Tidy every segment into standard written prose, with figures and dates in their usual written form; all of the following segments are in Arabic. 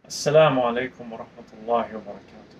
السلام عليكم ورحمة الله وبركاته.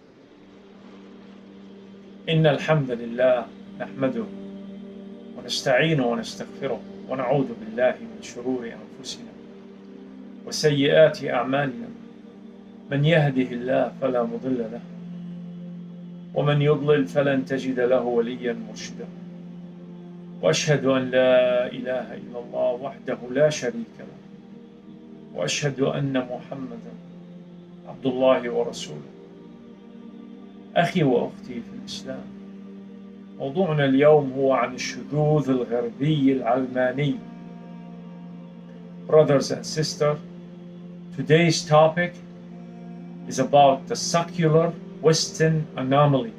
إن الحمد لله نحمده ونستعينه ونستغفره ونعوذ بالله من شرور أنفسنا وسيئات أعمالنا. من يهده الله فلا مضل له ومن يضلل فلن تجد له وليا مرشدا. وأشهد أن لا إله إلا الله وحده لا شريك له وأشهد أن محمدا عبد الله ورسوله. أخي وأختي في الإسلام، موضوعنا اليوم هو عن الشذوذ الغربي العلماني. Brothers and sisters, today's topic is about the secular Western anomaly.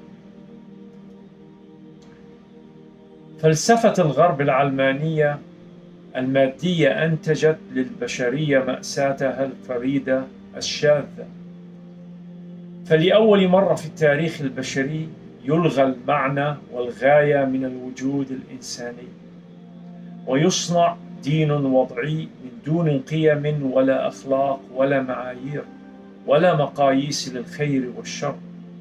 فلسفة الغرب العلمانية المادية أنتجت للبشرية مأساتها الفريدة الشاذة. فلأول مرة في التاريخ البشري يلغى المعنى والغاية من الوجود الإنساني، ويصنع دين وضعي من دون قيم ولا أخلاق ولا معايير ولا مقاييس للخير والشر.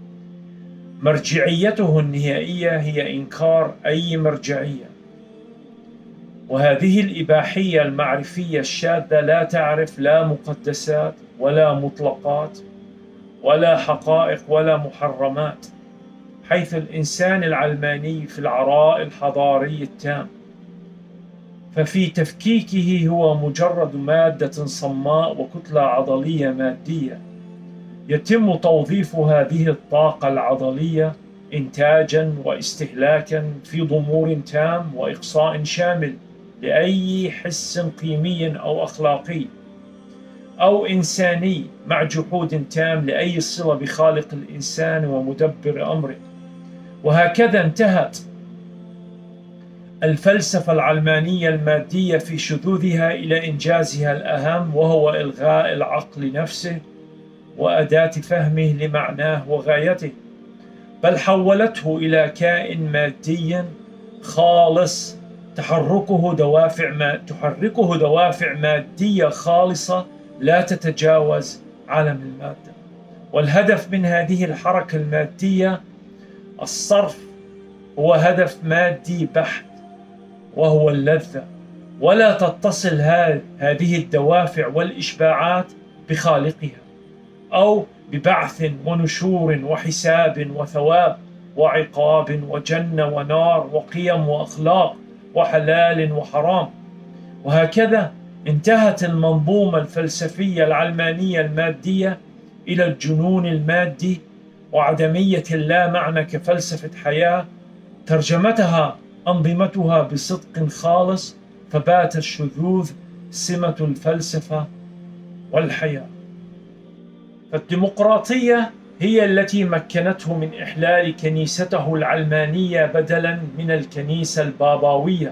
مرجعيته النهائية هي إنكار أي مرجعية، وهذه الإباحية المعرفية الشاذة لا تعرف لا مقدسات ولا مطلقات ولا حقائق ولا محرمات، حيث الإنسان العلماني في العراء الحضاري التام، ففي تفكيكه هو مجرد مادة صماء وكتلة عضلية مادية يتم توظيف هذه الطاقة العضلية إنتاجا واستهلاكا في ضمور تام وإقصاء شامل لأي حس قيمي أو أخلاقي أو إنساني، مع جحود تام لأي صلة بخالق الإنسان ومدبر أمره. وهكذا انتهت الفلسفة العلمانية المادية في شذوذها إلى إنجازها الأهم، وهو إلغاء العقل نفسه وأداة فهمه لمعناه وغايته، بل حولته إلى كائن مادي خالص تحركه دوافع مادية خالصة لا تتجاوز عالم المادة. والهدف من هذه الحركة المادية الصرف هو هدف مادي بحت، وهو اللذة، ولا تتصل هذه الدوافع والإشباعات بخالقها أو ببعث ونشور وحساب وثواب وعقاب وجنة ونار وقيم وأخلاق وحلال وحرام. وهكذا انتهت المنظومة الفلسفية العلمانية المادية إلى الجنون المادي وعدمية اللا معنى كفلسفة حياة ترجمتها أنظمتها بصدق خالص، فبات الشذوذ سمة الفلسفة والحياة. فالديمقراطية هي التي مكنته من إحلال كنيسته العلمانية بدلا من الكنيسة البابوية،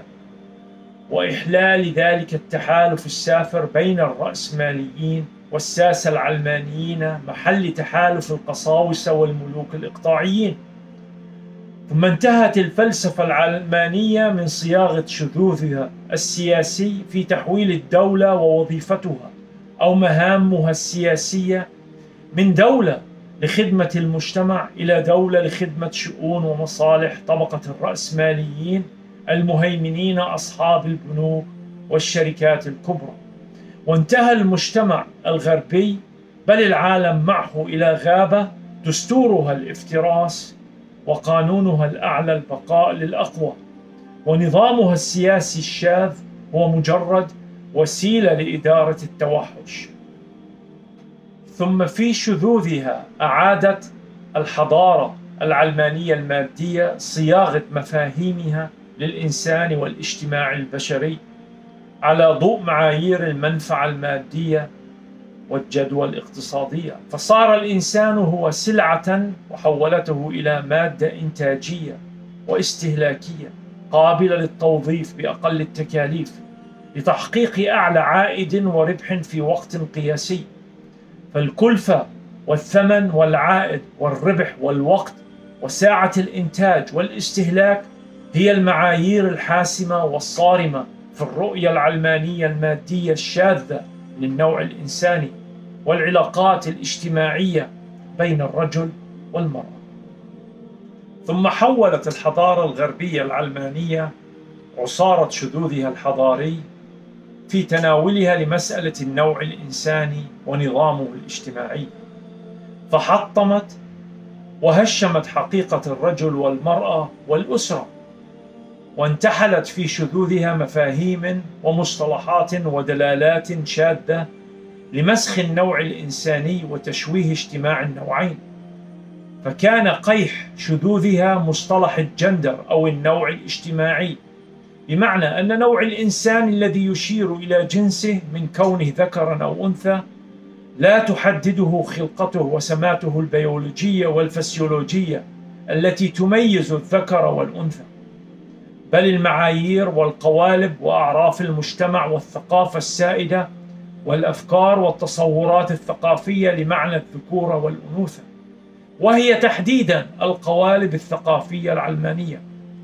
وإحلال ذلك التحالف السافر بين الرأسماليين والساسة العلمانيين محل تحالف القساوسة والملوك الإقطاعيين. ثم انتهت الفلسفة العلمانية من صياغة شذوذها السياسي في تحويل الدولة ووظيفتها أو مهامها السياسية من دولة لخدمة المجتمع إلى دولة لخدمة شؤون ومصالح طبقة الرأسماليين المهيمنين أصحاب البنوك والشركات الكبرى. وانتهى المجتمع الغربي بل العالم معه إلى غابة دستورها الافتراس وقانونها الأعلى البقاء للأقوى، ونظامها السياسي الشاذ هو مجرد وسيلة لإدارة التوحش. ثم في شذوذها أعادت الحضارة العلمانية المادية صياغة مفاهيمها للإنسان والاجتماع البشري على ضوء معايير المنفعة المادية والجدوى الاقتصادية، فصار الإنسان هو سلعة وحولته إلى مادة إنتاجية واستهلاكية قابلة للتوظيف بأقل التكاليف لتحقيق أعلى عائد وربح في وقت قياسي. فالكلفة والثمن والعائد والربح والوقت وساعة الإنتاج والاستهلاك هي المعايير الحاسمة والصارمة في الرؤية العلمانية المادية الشاذة للنوع الإنساني. والعلاقات الاجتماعية بين الرجل والمرأة. ثم حولت الحضارة الغربية العلمانية عصارة شذوذها الحضاري في تناولها لمسألة النوع الإنساني ونظامه الاجتماعي، فحطمت وهشمت حقيقة الرجل والمرأة والأسرة، وانتحلت في شذوذها مفاهيم ومصطلحات ودلالات شاذة لمسخ النوع الإنساني وتشويه اجتماع النوعين. فكان قيح شذوذها مصطلح الجندر أو النوع الاجتماعي، بمعنى أن نوع الإنسان الذي يشير إلى جنسه من كونه ذكرا أو أنثى لا تحدده خلقته وسماته البيولوجية والفسيولوجية التي تميز الذكر والأنثى، بل المعايير والقوالب وأعراف المجتمع والثقافة السائدة والأفكار والتصورات الثقافية لمعنى الذكورة والأنوثة، وهي تحديدا القوالب الثقافية العلمانية.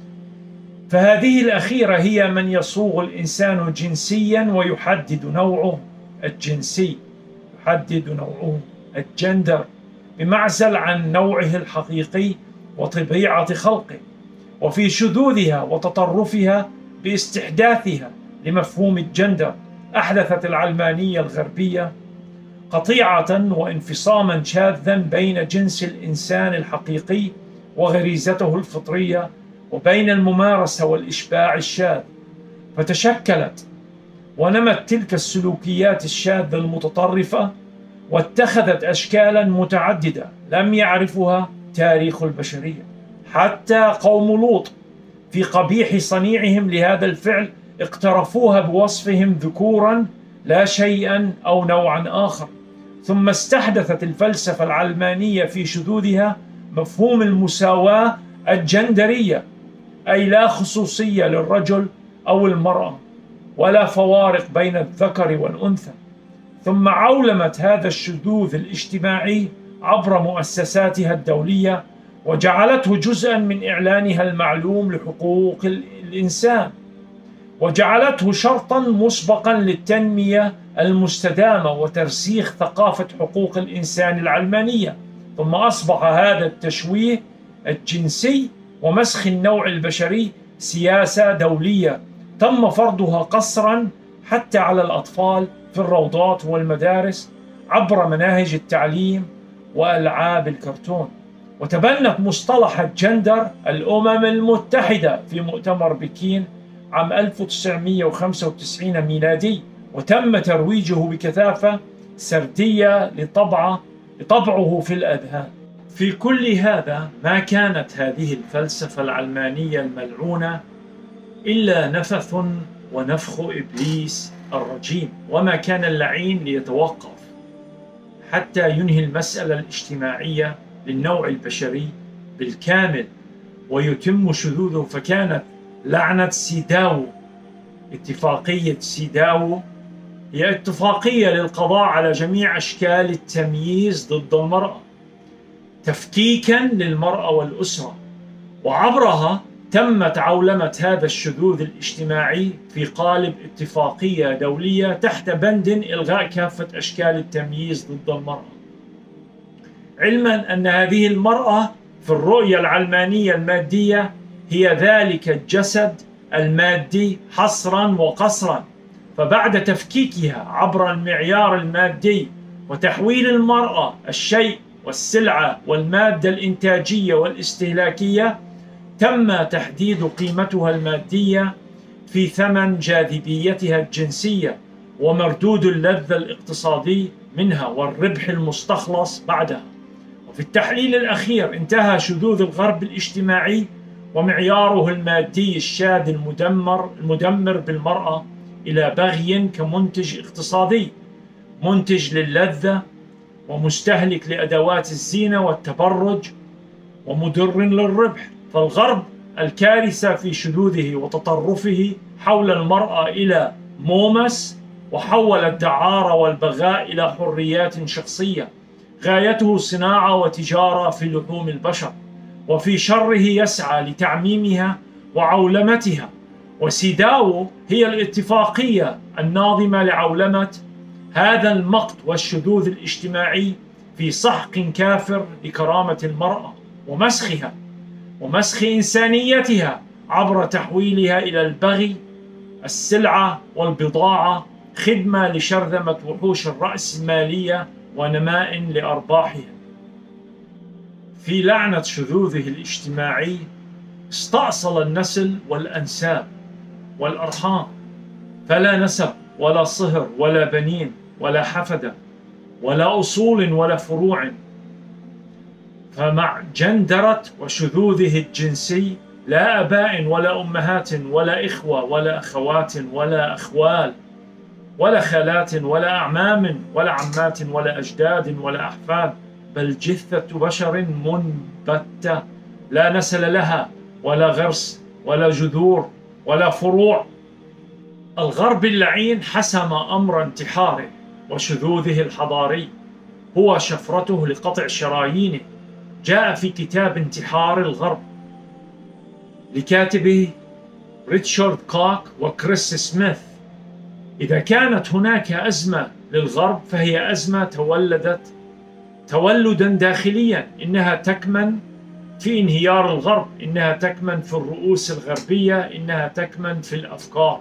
فهذه الأخيرة هي من يصوغ الإنسان جنسيا ويحدد نوعه الجنسي، يحدد نوعه الجندر بمعزل عن نوعه الحقيقي وطبيعة خلقه. وفي شذوذها وتطرفها باستحداثها لمفهوم الجندر أحدثت العلمانية الغربية قطيعة وانفصاما شاذا بين جنس الإنسان الحقيقي وغريزته الفطرية وبين الممارسة والإشباع الشاذ، فتشكلت ونمت تلك السلوكيات الشاذة المتطرفة واتخذت أشكالا متعددة لم يعرفها تاريخ البشرية. حتى قوم لوط في قبيح صنيعهم لهذا الفعل اقترفوها بوصفهم ذكورا لا شيئا أو نوعا آخر. ثم استحدثت الفلسفة العلمانية في شذوذها مفهوم المساواة الجندرية، أي لا خصوصية للرجل أو المرأة ولا فوارق بين الذكر والأنثى. ثم عولمت هذا الشذوذ الاجتماعي عبر مؤسساتها الدولية وجعلته جزءا من إعلانها المعلوم لحقوق الإنسان، وجعلته شرطا مسبقا للتنمية المستدامة وترسيخ ثقافة حقوق الإنسان العلمانية. ثم أصبح هذا التشويه الجنسي ومسخ النوع البشري سياسة دولية تم فرضها قسرا حتى على الأطفال في الروضات والمدارس عبر مناهج التعليم وألعاب الكرتون. وتبنت مصطلح الجندر الأمم المتحدة في مؤتمر بكين عام 1995 ميلادي، وتم ترويجه بكثافة سردية لطبعه في الأذهان. في كل هذا ما كانت هذه الفلسفة العلمانية الملعونة إلا نفث ونفخ إبليس الرجيم، وما كان اللعين ليتوقف حتى ينهي المسألة الاجتماعية للنوع البشري بالكامل ويتم شذوذه. فكانت لعنة سيداو، اتفاقية سيداو، هي اتفاقية للقضاء على جميع أشكال التمييز ضد المرأة تفكيكا للمرأة والأسرة، وعبرها تمت عولمة هذا الشذوذ الاجتماعي في قالب اتفاقية دولية تحت بند إلغاء كافة أشكال التمييز ضد المرأة، علما أن هذه المرأة في الرؤية العلمانية المادية هي ذلك الجسد المادي حصرا وقصرا. فبعد تفكيكها عبر المعيار المادي وتحويل المرأة الشيء والسلعة والمادة الإنتاجية والاستهلاكية، تم تحديد قيمتها المادية في ثمن جاذبيتها الجنسية ومردود اللذة الاقتصادي منها والربح المستخلص بعدها. وفي التحليل الأخير انتهى شذوذ الغرب الاجتماعي ومعياره المادي الشاذ المدمر بالمرأة إلى بغي كمنتج اقتصادي، منتج للذة ومستهلك لأدوات الزينة والتبرج ومدر للربح. فالغرب الكارثة في شذوذه وتطرفه حول المرأة إلى مومس، وحول الدعارة والبغاء إلى حريات شخصية، غايته صناعة وتجارة في لحوم البشر، وفي شره يسعى لتعميمها وعولمتها. وسيداو هي الاتفاقية الناظمة لعولمة هذا المقت والشذوذ الاجتماعي في سحق كافر لكرامة المرأة ومسخها ومسخ إنسانيتها عبر تحويلها إلى البغي، السلعة والبضاعة، خدمة لشرذمة وحوش الرأسمالية ونماء لأرباحها. في لعنة شذوذه الاجتماعي استأصل النسل والأنساب والأرحام، فلا نسب ولا صهر ولا بنين ولا حفدة ولا أصول ولا فروع. فمع جندرة وشذوذه الجنسي لا آباء ولا أمهات ولا إخوة ولا أخوات ولا أخوال ولا خالات ولا أعمام ولا عمات ولا أجداد ولا أحفاد، بل جثة بشر منبتة لا نسل لها ولا غرس ولا جذور ولا فروع. الغرب اللعين حسم أمر انتحاره وشذوذه الحضاري، هو شفرته لقطع شرايينه. جاء في كتاب انتحار الغرب لكاتبه ريتشارد كوك وكريس سميث: إذا كانت هناك أزمة للغرب فهي أزمة تولدت تولدا داخليا، إنها تكمن في انهيار الغرب، إنها تكمن في الرؤوس الغربية، إنها تكمن في الأفكار.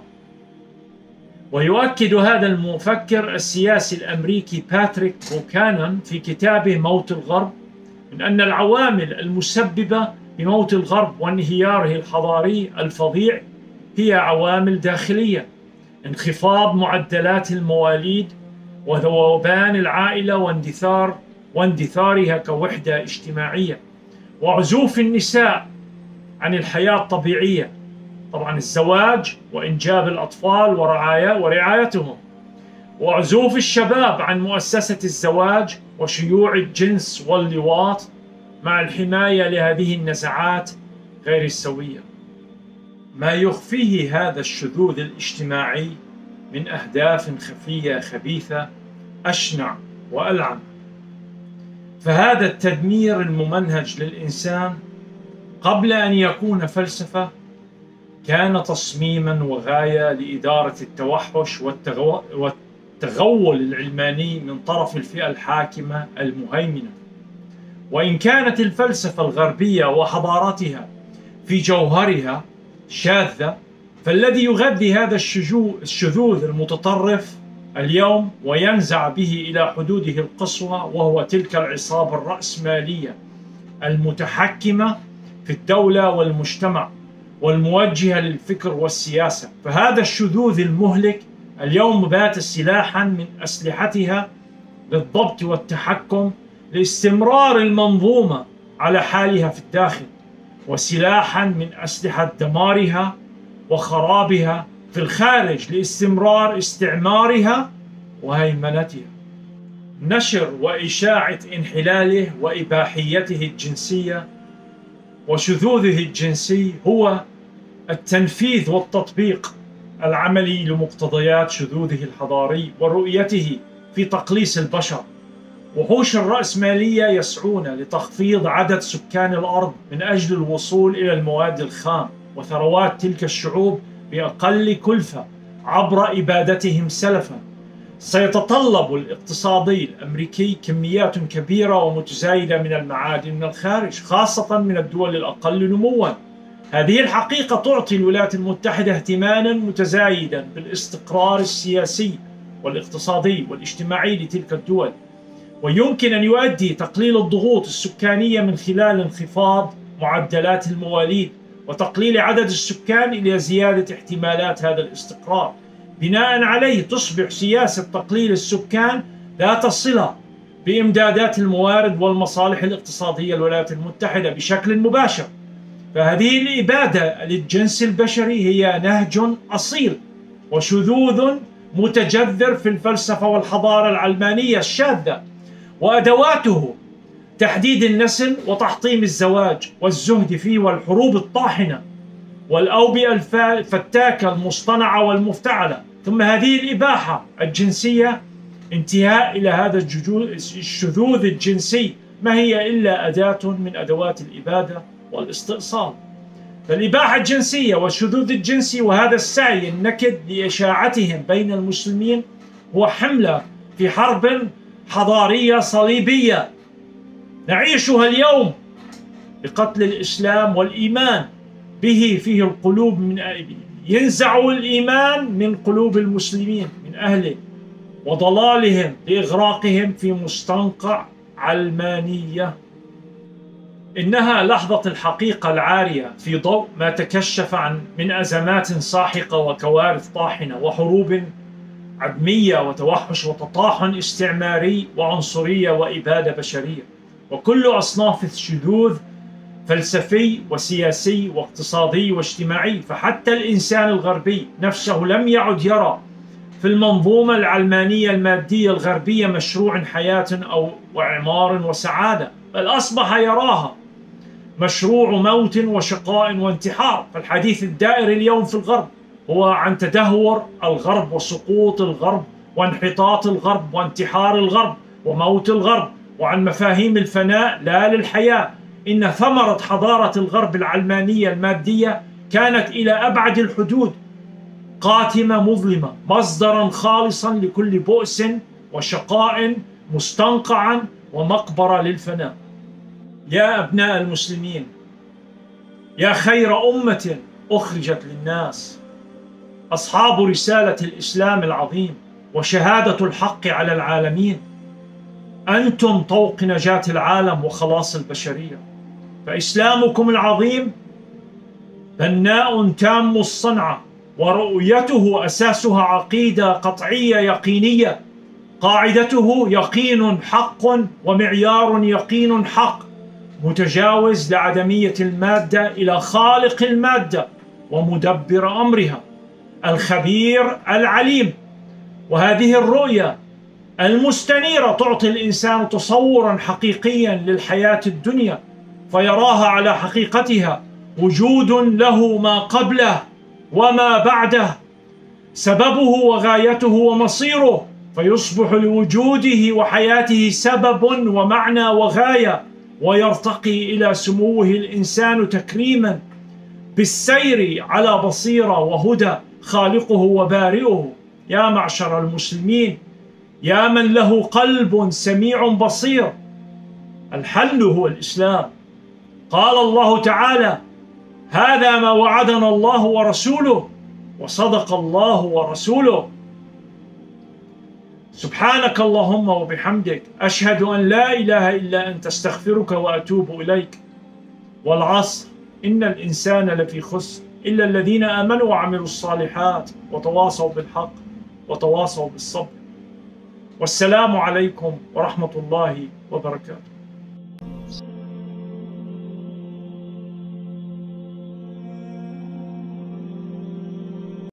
ويؤكد هذا المفكر السياسي الأمريكي باتريك بوكانان في كتابه موت الغرب من أن العوامل المسببة لموت الغرب وانهياره الحضاري الفظيع هي عوامل داخلية: انخفاض معدلات المواليد وذوبان العائلة واندثارها كوحدة اجتماعية، وعزوف النساء عن الحياة الطبيعية، طبعا الزواج وإنجاب الأطفال ورعايتهم، وعزوف الشباب عن مؤسسة الزواج وشيوع الجنس واللواط مع الحماية لهذه النزعات غير السوية. ما يخفيه هذا الشذوذ الاجتماعي من أهداف خفية خبيثة أشنع وألعن. فهذا التدمير الممنهج للإنسان قبل أن يكون فلسفة كان تصميما وغاية لإدارة التوحش والتغول العلماني من طرف الفئة الحاكمة المهيمنة. وإن كانت الفلسفة الغربية وحضارتها في جوهرها شاذة، فالذي يغذي هذا الشذوذ المتطرف اليوم وينزع به إلى حدوده القصوى وهو تلك العصابة الرأسمالية المتحكمة في الدولة والمجتمع والموجهة للفكر والسياسة. فهذا الشذوذ المهلك اليوم بات سلاحا من أسلحتها للضبط والتحكم لاستمرار المنظومة على حالها في الداخل، وسلاحا من أسلحة دمارها وخرابها في الخارج لاستمرار استعمارها وهيمنتها. نشر وإشاعة انحلاله وإباحيته الجنسية وشذوذه الجنسي هو التنفيذ والتطبيق العملي لمقتضيات شذوذه الحضاري ورؤيته في تقليص البشر. وحوش الرأسمالية يسعون لتخفيض عدد سكان الأرض من أجل الوصول إلى المواد الخام وثروات تلك الشعوب بأقل كلفة عبر إبادتهم سلفا. سيتطلب الاقتصادي الأمريكي كميات كبيرة ومتزايدة من المعادن من الخارج، خاصة من الدول الأقل نموا. هذه الحقيقة تعطي الولايات المتحدة اهتماما متزايدا بالاستقرار السياسي والاقتصادي والاجتماعي لتلك الدول، ويمكن أن يؤدي تقليل الضغوط السكانية من خلال انخفاض معدلات المواليد وتقليل عدد السكان إلى زيادة احتمالات هذا الاستقرار. بناء عليه تصبح سياسة تقليل السكان ذات صلة بإمدادات الموارد والمصالح الاقتصادية للولايات المتحدة بشكل مباشر. فهذه الإبادة للجنس البشري هي نهج أصيل وشذوذ متجذر في الفلسفة والحضارة العلمانية الشاذة، وأدواته تحديد النسل وتحطيم الزواج والزهد فيه والحروب الطاحنة والأوبئة الفتاكة المصطنعة والمفتعلة، ثم هذه الإباحة الجنسية انتهاء إلى هذا الشذوذ الجنسي ما هي إلا أداة من أدوات الإبادة والاستئصال. فالإباحة الجنسية والشذوذ الجنسي وهذا السعي النكد لإشاعتهم بين المسلمين هو حملة في حرب حضارية صليبية نعيشها اليوم بقتل الإسلام والإيمان به فيه القلوب ينزع الإيمان من قلوب المسلمين من أهله وضلالهم لإغراقهم في مستنقع علمانية. إنها لحظة الحقيقة العارية في ضوء ما تكشف من أزمات ساحقة وكوارث طاحنة وحروب عدمية وتوحش وتطاحن استعماري وعنصرية وإبادة بشرية وكل أصناف الشذوذ فلسفي وسياسي واقتصادي واجتماعي. فحتى الإنسان الغربي نفسه لم يعد يرى في المنظومة العلمانية المادية الغربية مشروع حياة أو وعمار وسعادة، بل أصبح يراها مشروع موت وشقاء وانتحار. فالحديث الدائر اليوم في الغرب هو عن تدهور الغرب وسقوط الغرب وانحطاط الغرب وانتحار الغرب وموت الغرب، وعن مفاهيم الفناء لا للحياة. إن ثمرة حضارة الغرب العلمانية المادية كانت إلى أبعد الحدود قاتمة مظلمة، مصدرا خالصا لكل بؤس وشقاء، مستنقعا ومقبرة للفناء. يا أبناء المسلمين، يا خير أمة أخرجت للناس، أصحاب رسالة الإسلام العظيم وشهادة الحق على العالمين، أنتم طوق نجاة العالم وخلاص البشرية. فإسلامكم العظيم بناء تام الصنعة، ورؤيته أساسها عقيدة قطعية يقينية، قاعدته يقين حق ومعيار يقين حق، متجاوز لعدمية المادة إلى خالق المادة ومدبر أمرها الخبير العليم. وهذه الرؤية المستنيرة تعطي الإنسان تصورا حقيقيا للحياة الدنيا، فيراها على حقيقتها، وجود له ما قبله وما بعده، سببه وغايته ومصيره، فيصبح لوجوده وحياته سبب ومعنى وغاية، ويرتقي إلى سموه الإنسان تكريما بالسير على بصيرة وهدى خالقه وبارئه. يا معشر المسلمين، يا من له قلب سميع بصير، الحل هو الإسلام. قال الله تعالى: هذا ما وعدنا الله ورسوله وصدق الله ورسوله. سبحانك اللهم وبحمدك، أشهد أن لا إله إلا أنت، استغفرك وأتوب إليك. والعصر إن الإنسان لفي خسر إلا الذين آمنوا وعملوا الصالحات وتواصوا بالحق وتواصوا بالصبر. والسلام عليكم ورحمة الله وبركاته.